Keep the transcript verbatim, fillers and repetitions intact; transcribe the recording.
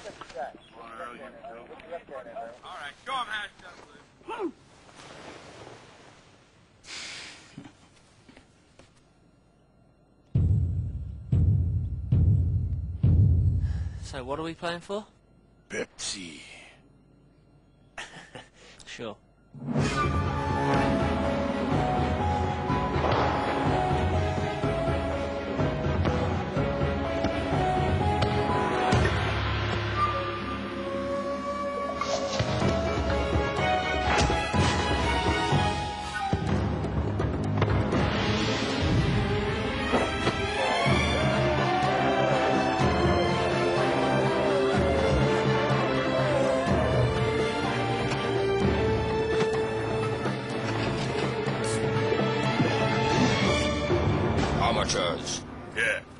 Alright, show him how it's done, Blue. So what are we playing for? Pepsi. Sure. Amateurs. Yeah.